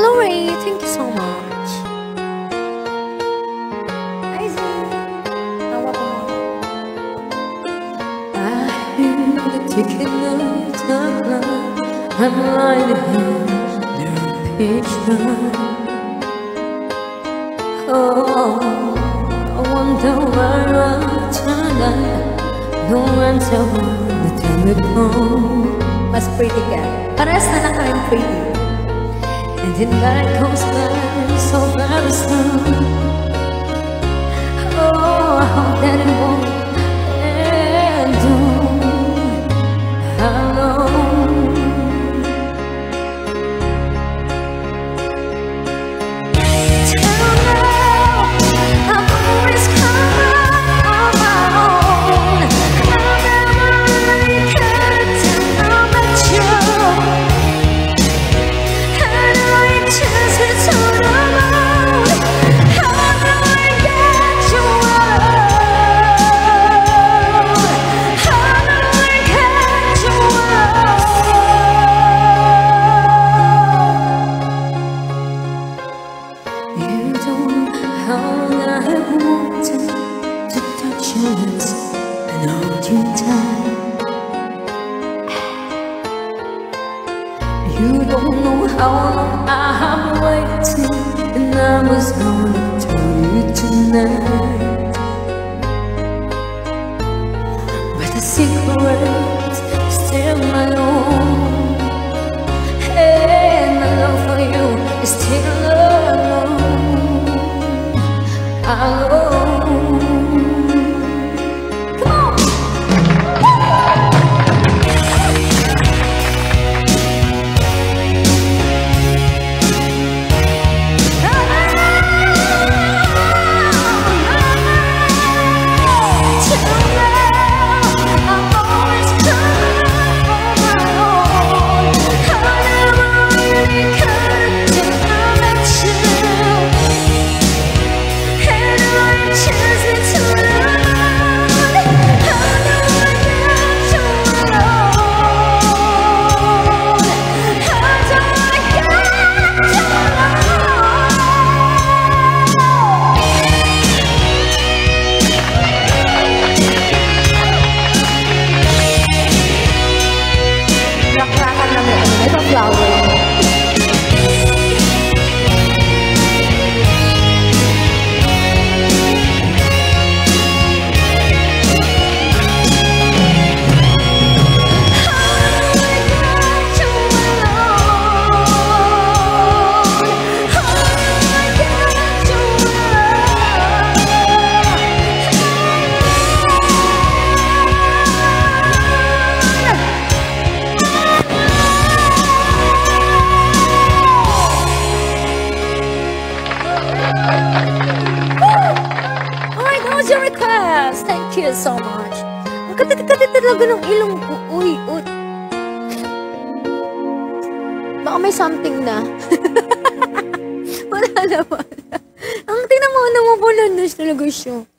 Hello Ray, thank you so much. Hi Z. Tawa po mo. I hear the ticking of the clock. I'm lying here, no pitch dark. Oh, I wonder where I'm tonight. No answer on the telephone. Mas pretty ka. Parehas na lang kayong pretty. And the night comes by so very soon. Oh, I hope that it won't end alone. Till now, I've always come on my own. I never really cared till I met you. And I chase it to the moon. How do I get you alone? How do I get you alone? You don't know how long I have wanted to touch your lips and hold you tight. You don't know how long I have waited, and I was gonna tell you tonight. But the secret is still my own, and my love for you is still alone. Alone. Come on. Thank you so much. Ang katit-katit talaga ng ilong ko. Uy, uy. Baka may something na. Wala naman. Ang tinamunan mo po na talaga siya.